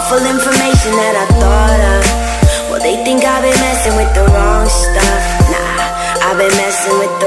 awful information that I thought of. Well, they think I've been messing with the wrong stuff. Nah, I've been messing with the